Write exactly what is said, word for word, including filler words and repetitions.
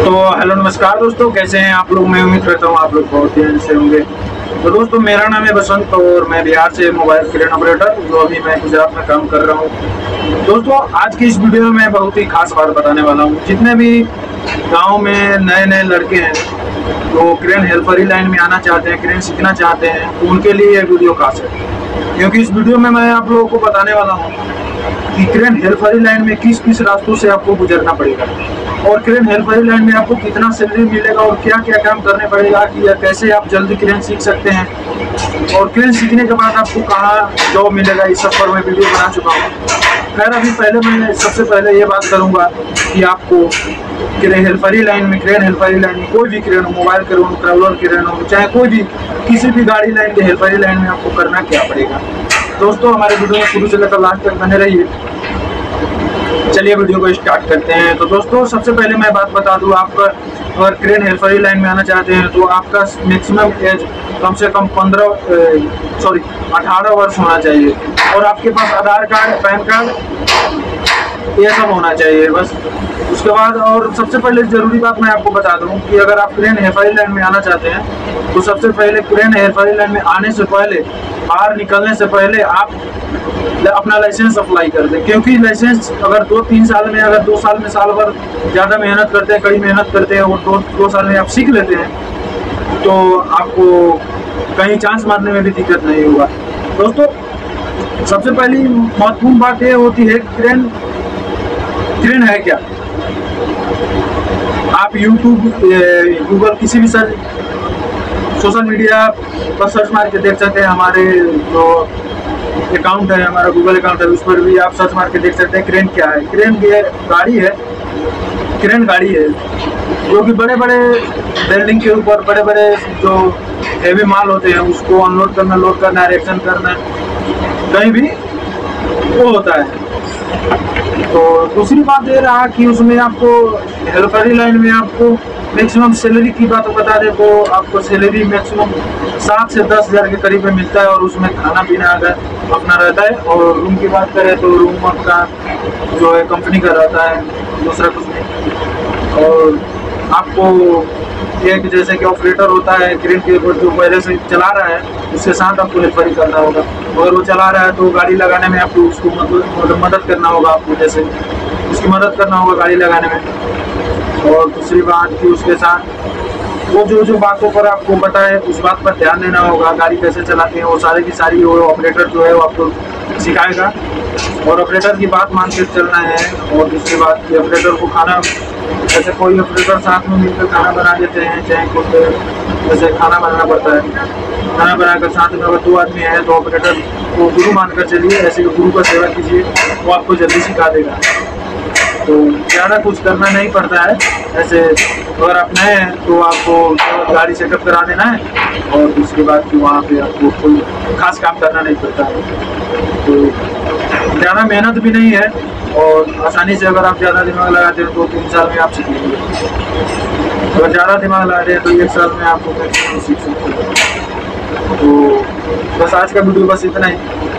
तो हेलो नमस्कार दोस्तों, कैसे हैं आप लोग। मैं उम्मीद करता हूँ आप लोग बहुत ही अच्छे होंगे। तो दोस्तों, मेरा नाम है बसंत और मैं बिहार से मोबाइल क्रेन ऑपरेटर जो अभी मैं गुजरात में काम कर रहा हूँ। दोस्तों, आज की इस वीडियो में मैं बहुत ही खास बात बताने वाला हूँ। जितने भी गाँव में नए नए लड़के हैं जो क्रेन हेल्परी लाइन में आना चाहते हैं, क्रेन सीखना चाहते हैं, तो उनके लिए ये वीडियो खास है, क्योंकि इस वीडियो में मैं आप लोगों को बताने वाला हूँ कि क्रेन हेल्परी लाइन में किस किस रास्तों से आपको गुजरना पड़ेगा और क्रेन हेल्परी लाइन में आपको कितना सैलरी मिलेगा और क्या क्या काम करने पड़ेगा कि या कैसे आप जल्दी क्रेन सीख सकते हैं और क्रेन सीखने के बाद आपको कहाँ जॉब मिलेगा। इस सब पर मैं वीडियो बना चुका हूँ। खैर, अभी पहले मैं सबसे पहले ये बात करूँगा कि आपको क्रेन हेल्परी लाइन में क्रेन हेल्परी लाइन में कोई भी क्रेन हो, मोबाइल क्रेन हो, ट्रैवलर क्रेन हो, चाहे कोई भी किसी भी गाड़ी लाइन के हेल्परी लाइन में आपको करना क्या पड़ेगा। दोस्तों, हमारे वीडियो में शुरू से लेकर लास्ट तक बने रहिए। चलिए वीडियो को स्टार्ट करते हैं। तो दोस्तों, सबसे पहले मैं बात बता दूं, आपका अगर क्रेन हेल्परी लाइन में आना चाहते हैं तो आपका मैक्सिमम एज कम से कम पंद्रह सॉरी अठारह वर्ष होना चाहिए और आपके पास आधार कार्ड, पैन कार्ड ये सब होना चाहिए बस। उसके बाद और सबसे पहले ज़रूरी बात मैं आपको बता दूं कि अगर आप क्रेन हेल्परी लाइन में आना चाहते हैं तो सबसे पहले क्रेन हेल्परी लाइन में आने से पहले, बाहर निकलने से पहले आप अपना लाइसेंस अप्लाई कर दें, क्योंकि लाइसेंस अगर दो तीन साल में, अगर दो साल में, साल भर ज़्यादा मेहनत करते हैं, कड़ी मेहनत करते हैं और दो दो साल में आप सीख लेते हैं तो आपको कहीं चांस मारने में भी दिक्कत नहीं होगा। दोस्तों, सबसे पहली महत्वपूर्ण बात ये होती है क्रेन क्रेन है क्या। आप यूट्यूब, गूगल, किसी भी सर्च सोशल मीडिया पर सर्च मार के देख सकते हैं। हमारे जो अकाउंट है, हमारा गूगल अकाउंट है, उस पर भी आप सर्च मार के देख सकते हैं क्रेन क्या है। क्रेन ये गाड़ी है, क्रेन गाड़ी है जो कि बड़े बड़े बिल्डिंग के ऊपर बड़े बड़े जो हेवी माल होते हैं उसको अनलोड करना, लोड करना, इरेक्शन करना, कहीं भी वो होता है। तो दूसरी बात ये रहा कि उसमें आपको हेल्परी लाइन में आपको मैक्सिमम सैलरी की बात बता दें तो आपको सैलरी मैक्सिमम सात से दस हज़ार के करीब में मिलता है और उसमें खाना पीना अगर अपना रहता है। और रूम की बात करें तो रूम आपका जो है कंपनी का रहता है, दूसरा कुछ नहीं। और आपको एक जैसे कि ऑपरेटर होता है क्रेन के ऊपर जो पहले से चला रहा है उसके साथ आपको हेल्परी करना होगा। अगर वो चला रहा है तो गाड़ी लगाने में आपको उसको मतलब मदद करना होगा, आपको जैसे उसकी मदद करना होगा गाड़ी लगाने में। और दूसरी बात कि उसके साथ वो जो जो बातों पर आपको बताए उस बात पर ध्यान देना होगा। गाड़ी कैसे चलाते हैं वो सारी की सारी वो ऑपरेटर जो है वो आपको सिखाएगा और ऑपरेटर की बात मान के चलना है। और दूसरी बात कि ऑपरेटर को खाना, जैसे कोई ऑपरेटर साथ में मिलकर खाना बना देते हैं, चाहे कुछ जैसे खाना बनाना पड़ता है, खाना बनाकर साथ में अगर दो आदमी है तो ऑपरेटर को गुरु मानकर चलिए, ऐसे गुरु का सेवा कीजिए, वो आपको जल्दी सिखा देगा। तो ज़्यादा कुछ करना नहीं पड़ता है। ऐसे अगर आप नए हैं तो आपको गाड़ी सेटअप करा देना है और दूसरी बात कि वहाँ पे आपको कोई खास काम करना नहीं पड़ता है। तो ज़्यादा मेहनत भी नहीं है और आसानी से अगर आप ज़्यादा दिमाग लगाते हैं तो तीन साल में आप सीख लेंगे। अगर ज़्यादा दिमाग लगाते हैं तो एक साल में आपको सीख सकते हैं। तो बस आज का वीडियो बस इतना ही।